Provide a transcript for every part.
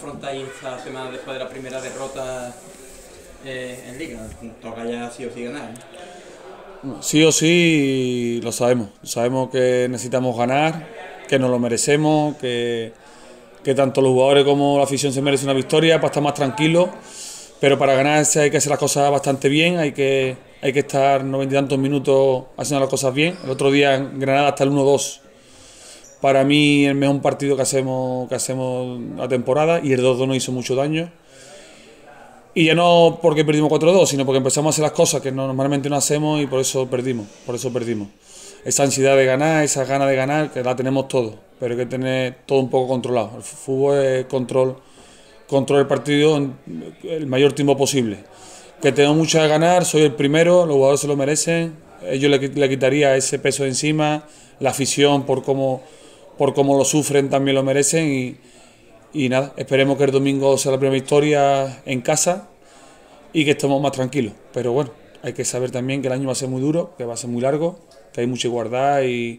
afrontáis esta semana después de la primera derrota en Liga? Toca ya sí o sí ganar, ¿no? Sí o sí lo sabemos. Sabemos que necesitamos ganar, que nos lo merecemos, que tanto los jugadores como la afición se merecen una victoria para estar más tranquilos. Pero para ganarse hay que hacer las cosas bastante bien, hay que estar 90 y tantos minutos haciendo las cosas bien. El otro día en Granada hasta el 1-2. Para mí el mejor partido que hacemos la temporada, y el 2-2 nos hizo mucho daño. Y ya no porque perdimos 4-2, sino porque empezamos a hacer las cosas que normalmente no hacemos y por eso perdimos. Esa ansiedad de ganar, esa ganas de ganar, que la tenemos todos, pero hay que tener todo un poco controlado. El fútbol es control del partido en el mayor tiempo posible. Que tengo muchas de ganar, soy el primero, los jugadores se lo merecen, ellos le quitaría ese peso de encima, la afición por cómo lo sufren también lo merecen y nada, esperemos que el domingo sea la primera victoria en casa y que estemos más tranquilos. Pero bueno, hay que saber también que el año va a ser muy duro, que va a ser muy largo, que hay mucha igualdad y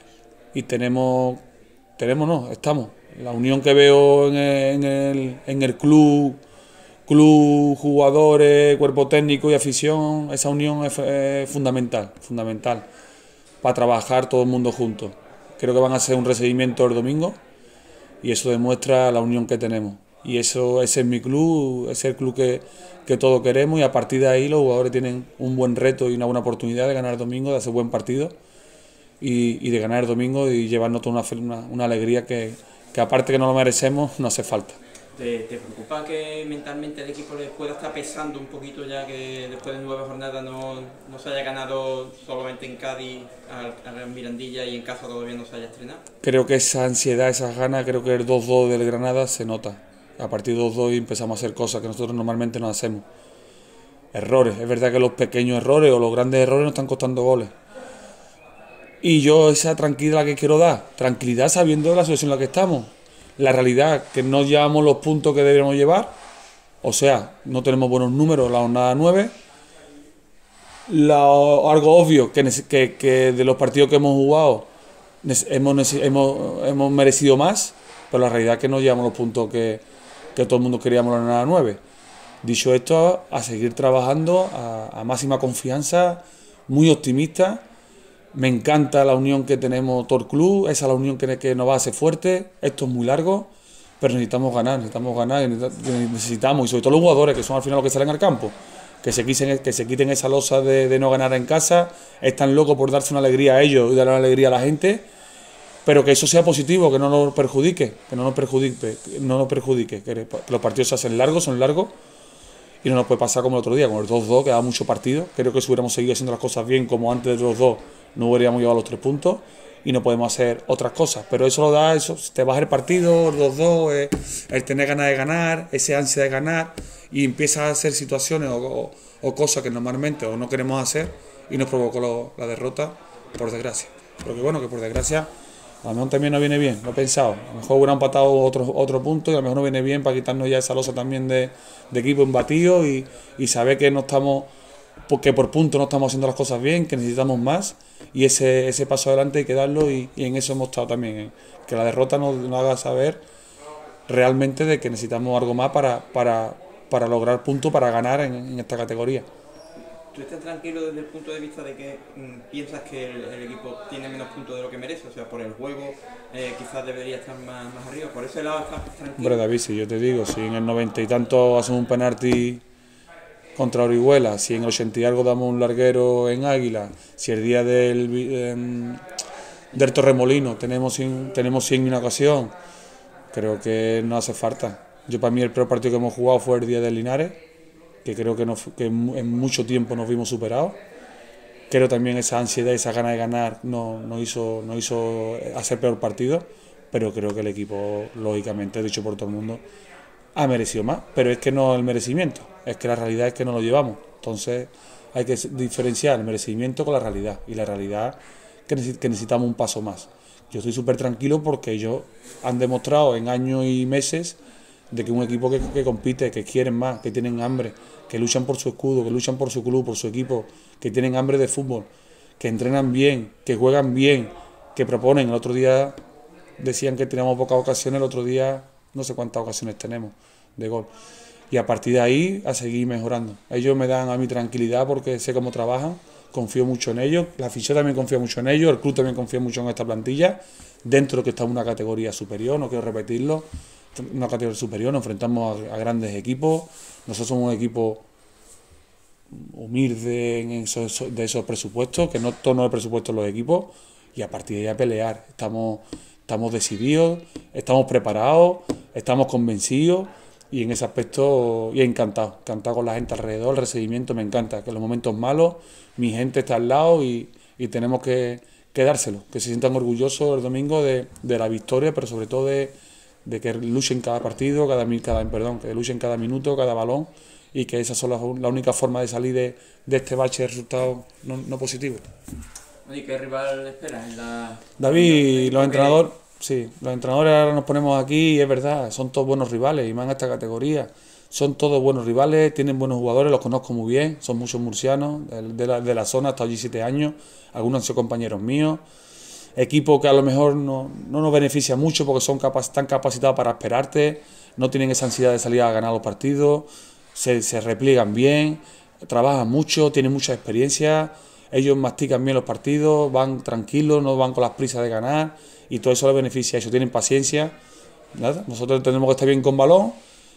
estamos. La unión que veo en el club, jugadores, cuerpo técnico y afición, esa unión es fundamental para trabajar todo el mundo juntos. Creo que van a hacer un recibimiento el domingo y eso demuestra la unión que tenemos. Y ese es mi club, es el club que todos queremos y a partir de ahí los jugadores tienen un buen reto y una buena oportunidad de ganar el domingo, de hacer buen partido y de ganar el domingo y llevarnos toda una alegría que aparte que no lo merecemos, no hace falta. ¿Te preocupa que mentalmente el equipo le pueda estar pesando un poquito ya que después de 9 jornadas no se haya ganado solamente en Cádiz, al Mirandilla y en casa todavía no se haya estrenado? Creo que esa ansiedad, esas ganas, creo que el 2-2 del Granada se nota. A partir de 2-2 empezamos a hacer cosas que nosotros normalmente no hacemos. Errores, es verdad que los pequeños errores o los grandes errores nos están costando goles. Y yo esa tranquilidad que quiero dar, tranquilidad sabiendo la situación en la que estamos. La realidad que no llevamos los puntos que deberíamos llevar, o sea, no tenemos buenos números la jornada 9. Algo obvio, que de los partidos que hemos jugado hemos merecido más, pero la realidad es que no llevamos los puntos que todo el mundo queríamos en la jornada 9. Dicho esto, a seguir trabajando a máxima confianza, muy optimista. Me encanta la unión que tenemos todo el club, esa es la unión que nos va a hacer fuerte. Esto es muy largo, pero necesitamos ganar, y sobre todo los jugadores, que son al final los que salen al campo, que se quiten esa losa de no ganar en casa, están locos por darse una alegría a ellos y dar una alegría a la gente, pero que eso sea positivo, que no nos perjudique, que los partidos se hacen largos, son largos, y no nos puede pasar como el otro día, con el 2-2, que daba mucho partido. Creo que si hubiéramos seguido haciendo las cosas bien como antes del 2-2, no hubiéramos llevado los 3 puntos y no podemos hacer otras cosas. Pero eso lo da, eso te baja el partido, el 2-2, el tener ganas de ganar, ese ansia de ganar, y empiezas a hacer situaciones o cosas que normalmente o no queremos hacer y nos provocó la derrota, por desgracia. Pero que bueno, que por desgracia a lo mejor también nos viene bien, lo he pensado. A lo mejor hubiera empatado otro punto y a lo mejor nos viene bien para quitarnos ya esa losa también de equipo embatido y saber que no estamos, porque por punto no estamos haciendo las cosas bien, que necesitamos más y ese paso adelante hay que darlo y en eso hemos estado también, que la derrota nos haga saber realmente de que necesitamos algo más para lograr puntos, para ganar en esta categoría. ¿Tú estás tranquilo desde el punto de vista de que piensas que el equipo tiene menos puntos de lo que merece? O sea, por el juego quizás debería estar más arriba. ¿Por ese lado estás tranquilo? Hombre, David, si yo te digo, si en el 90 y tanto hacemos un penalti contra Orihuela, si en el 80 y algo damos un larguero en Águila, si el día del Torremolino tenemos 100 en una ocasión, creo que no hace falta. Para mí el peor partido que hemos jugado fue el día del Linares, que creo que en mucho tiempo nos vimos superados. Creo también esa ansiedad, esa gana de ganar nos hizo hacer peor partido, pero creo que el equipo, lógicamente, dicho por todo el mundo, ha merecido más, pero es que no el merecimiento, es que la realidad es que no lo llevamos. Entonces hay que diferenciar el merecimiento con la realidad, y la realidad que necesitamos un paso más. Yo estoy súper tranquilo porque ellos han demostrado en años y meses de que un equipo que compite, que quieren más, que tienen hambre, que luchan por su escudo, que luchan por su club, por su equipo, que tienen hambre de fútbol, que entrenan bien, que juegan bien, que proponen. El otro día decían que teníamos pocas ocasiones, el otro día no sé cuántas ocasiones tenemos de gol. Y a partir de ahí a seguir mejorando. Ellos me dan a mí tranquilidad porque sé cómo trabajan, confío mucho en ellos, la afición también confía mucho en ellos, el club también confía mucho en esta plantilla, dentro de que está en una categoría superior, no quiero repetirlo, una categoría superior, nos enfrentamos a grandes equipos, nosotros somos un equipo humilde de esos presupuestos, que no todo no es presupuesto en los equipos, y a partir de ahí a pelear. Estamos decididos, estamos preparados, estamos convencidos, y en ese aspecto, y encantado con la gente alrededor, el recibimiento me encanta, que en los momentos malos mi gente está al lado y tenemos que dárselo, que se sientan orgullosos el domingo de la victoria, pero sobre todo de que luchen cada partido, que luchen cada minuto, cada balón, y que esa es la única forma de salir de este bache de resultados no positivos. ¿Y qué rival esperas en la...? David, los entrenadores ahora nos ponemos aquí y es verdad, son todos buenos rivales y más en esta categoría. Son todos buenos rivales, tienen buenos jugadores, los conozco muy bien, son muchos murcianos de la zona, he estado allí 7 años, algunos han sido compañeros míos. Equipo que a lo mejor no nos beneficia mucho porque están capacitados para esperarte, no tienen esa ansiedad de salir a ganar los partidos, se repliegan bien, trabajan mucho, tienen mucha experiencia, ellos mastican bien los partidos, van tranquilos, no van con las prisas de ganar y todo eso les beneficia, ellos tienen paciencia. Nada, nosotros tenemos que estar bien con balón,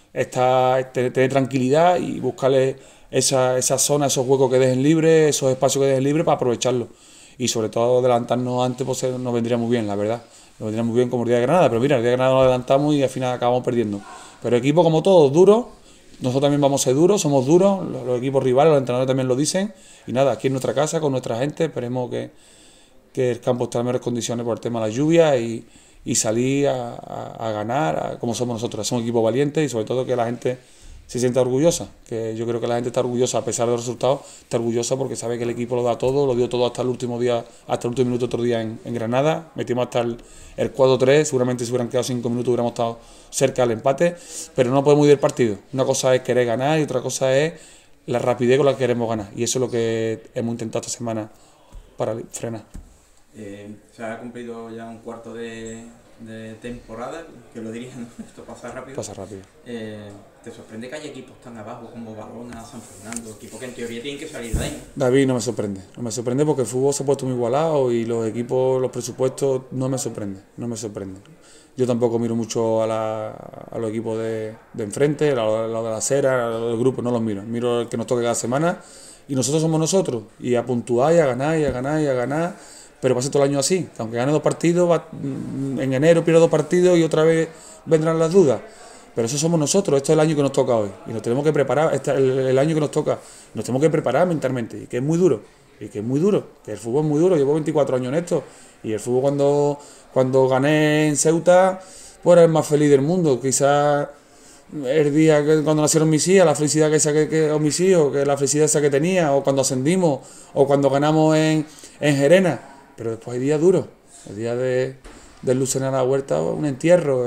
tener tranquilidad y buscarle esa zona, esos huecos que dejen libres, esos espacios que dejen libres para aprovecharlos. Y sobre todo adelantarnos antes pues nos vendría muy bien, la verdad. Nos vendría muy bien como el día de Granada, pero mira, el día de Granada nos adelantamos y al final acabamos perdiendo. Pero equipo como todos, duros, nosotros también vamos a ser duros, somos duros, los equipos rivales, los entrenadores también lo dicen. Y nada, aquí en nuestra casa, con nuestra gente, esperemos que el campo esté en mejores condiciones por el tema de la lluvia y salir a ganar como somos nosotros. Somos un equipo valiente y sobre todo que la gente se sienta orgullosa, que yo creo que la gente está orgullosa a pesar de los resultados, está orgullosa porque sabe que el equipo lo da todo, lo dio todo hasta el último día, hasta el último minuto otro día en Granada, metimos hasta el 4-3, seguramente si hubieran quedado 5 minutos hubiéramos estado cerca del empate, pero no podemos ir del partido. Una cosa es querer ganar y otra cosa es la rapidez con la que queremos ganar, y eso es lo que hemos intentado esta semana para frenar. Se ha cumplido ya un cuarto de temporada, que lo diría, ¿no? Esto pasa rápido. Pasa rápido. ¿Te sorprende que haya equipos tan abajo como Balona, San Fernando, equipos que en teoría tienen que salir de ahí? David, no me sorprende porque el fútbol se ha puesto muy igualado y los equipos, los presupuestos, no me sorprende. Yo tampoco miro mucho a los equipos de enfrente, a los de la acera, a los del grupo, no los miro el que nos toque cada semana y nosotros somos nosotros, y a puntuar y a ganar y a ganar y a ganar. Pero pasa todo el año así, que aunque gane 2 partidos, en enero pierdo 2 partidos y otra vez vendrán las dudas. Pero eso somos nosotros, esto es el año que nos toca hoy. Y nos tenemos que preparar, el año que nos toca, nos tenemos que preparar mentalmente, y que es muy duro, que el fútbol es muy duro, llevo 24 años en esto, y el fútbol cuando gané en Ceuta, pues era el más feliz del mundo. Quizás el día cuando nacieron mis hijas, la felicidad o mis hijos, que la felicidad esa que tenía, o cuando ascendimos, o cuando ganamos en Gerena. Pero después hay días duros, el día del Lucenara a la Huerta, un entierro,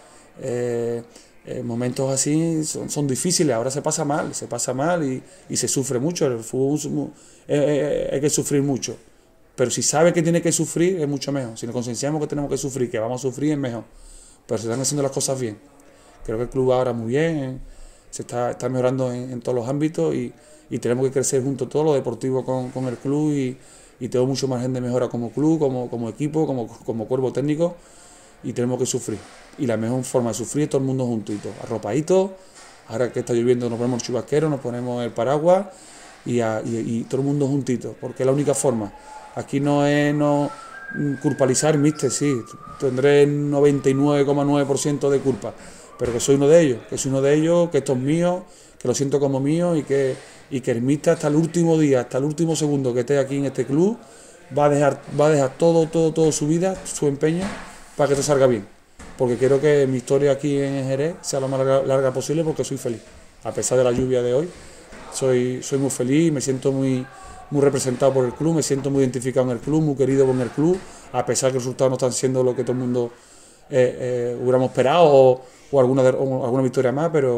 momentos así son difíciles, ahora se pasa mal y se sufre mucho, el fútbol hay que sufrir mucho, pero si sabe que tiene que sufrir es mucho mejor, si nos concienciamos que tenemos que sufrir, que vamos a sufrir es mejor, pero se están haciendo las cosas bien. Creo que el club ahora muy bien, se está mejorando en todos los ámbitos y tenemos que crecer juntos todo lo deportivo con el club y tengo mucho margen de mejora como club, como equipo, como cuerpo técnico, y tenemos que sufrir. Y la mejor forma de sufrir es todo el mundo juntito, arropaditos. Ahora que está lloviendo nos ponemos el chubasquero, nos ponemos el paraguas y todo el mundo juntito, porque es la única forma. Aquí no es culpabilizar, mister, sí, tendré el 99,9% de culpa, pero que soy uno de ellos, que esto es mío, que lo siento como mío y que el míster hasta el último día, hasta el último segundo que esté aquí en este club, va a dejar todo su vida, su empeño, para que esto salga bien. Porque quiero que mi historia aquí en Jerez sea lo más larga posible, porque soy feliz. A pesar de la lluvia de hoy, soy muy feliz, me siento muy representado por el club, me siento muy identificado en el club, muy querido con el club, a pesar que los resultados no están siendo lo que todo el mundo hubiéramos esperado o alguna victoria más, pero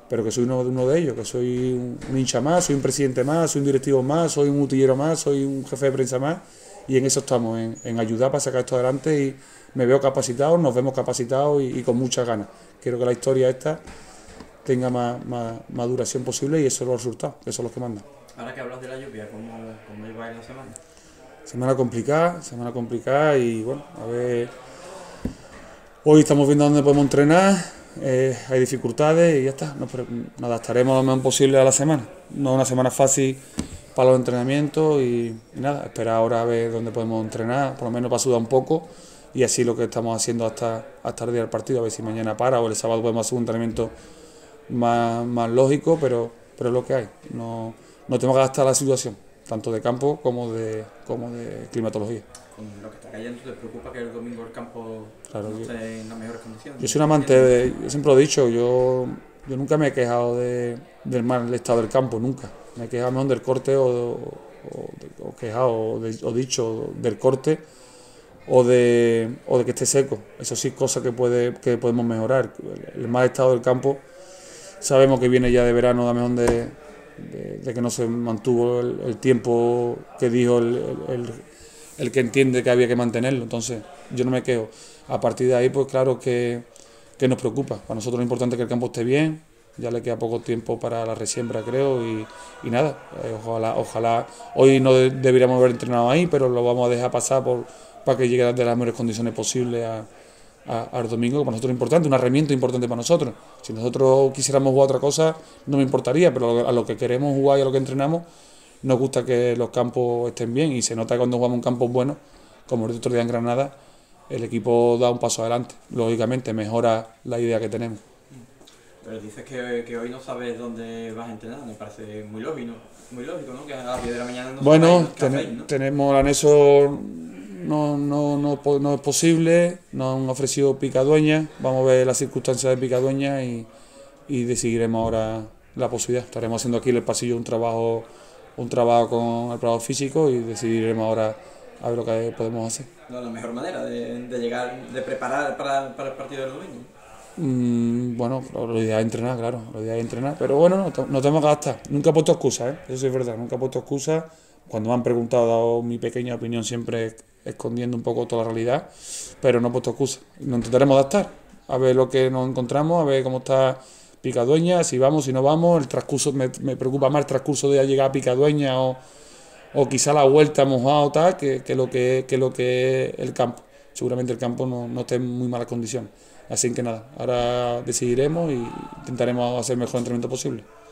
pero que soy uno de ellos, que soy un hincha más, soy un presidente más, soy un directivo más, soy un utillero más, soy un jefe de prensa más, y en eso estamos, en ayudar para sacar esto adelante, y me veo capacitado, nos vemos capacitados y con muchas ganas. Quiero que la historia esta tenga más duración posible, y eso es los resultados, que son los que mandan. Ahora que hablas de la lluvia, ¿cómo lleváis la semana? Semana complicada y bueno, a ver, hoy estamos viendo dónde podemos entrenar, hay dificultades y ya está, nos adaptaremos lo mejor posible a la semana. No es una semana fácil para los entrenamientos y nada, esperar ahora a ver dónde podemos entrenar, por lo menos para sudar un poco, y así lo que estamos haciendo hasta el día del partido, a ver si mañana para o el sábado podemos hacer un entrenamiento más lógico, pero es lo que hay, no tenemos que adaptar a la situación, tanto de campo como de climatología. Con lo que está cayendo, ¿te preocupa que el domingo el campo Claro, no esté en las mejores condiciones? Yo soy un amante yo siempre lo he dicho, yo nunca me he quejado del mal estado del campo, nunca. Me he quejado mejor del corte o dicho del corte o de que esté seco. Eso sí, cosas que podemos mejorar. El mal estado del campo sabemos que viene ya de verano, a mejor de que no se mantuvo el tiempo que dijo el que entiende que había que mantenerlo. Entonces yo no me quejo. A partir de ahí, pues claro que nos preocupa. Para nosotros lo importante es que el campo esté bien, ya le queda poco tiempo para la resiembra, creo, y nada, ojalá hoy no deberíamos haber entrenado ahí, pero lo vamos a dejar pasar para que llegue de las mejores condiciones posibles al domingo, que para nosotros es importante, una herramienta importante para nosotros. Si nosotros quisiéramos jugar otra cosa, no me importaría, pero a lo que queremos jugar y a lo que entrenamos, nos gusta que los campos estén bien, y se nota cuando jugamos en campos buenos, como el otro día en Granada, el equipo da un paso adelante, lógicamente mejora la idea que tenemos. Pero dices que hoy no sabes dónde vas a entrenar, me parece muy lógico, ¿no? Que a las 10 de la mañana no bueno, qué hacéis, ¿no? Tenemos el anexo, no es posible, nos han ofrecido Picadueña, vamos a ver las circunstancias de Picadueña y decidiremos ahora la posibilidad. Estaremos haciendo aquí en el pasillo un trabajo con el preparador físico y decidiremos ahora a ver lo que podemos hacer. No es la mejor manera de llegar, de preparar para el partido del domingo. Bueno, lo ideal es entrenar, claro, pero bueno, no tenemos que gastar. Nunca he puesto excusas, eso sí es verdad, nunca he puesto excusas. Cuando me han preguntado, he dado mi pequeña opinión, siempre escondiendo un poco toda la realidad, pero no he puesto excusas. Nos intentaremos adaptar, a ver lo que nos encontramos, a ver cómo está Picadueña, si vamos, si no vamos. El transcurso, me preocupa más el transcurso de llegar a Picadueña o quizá la vuelta mojado tal, que lo que es el campo. Seguramente el campo no esté en muy malas condiciones. Así que nada, ahora decidiremos y intentaremos hacer el mejor entrenamiento posible.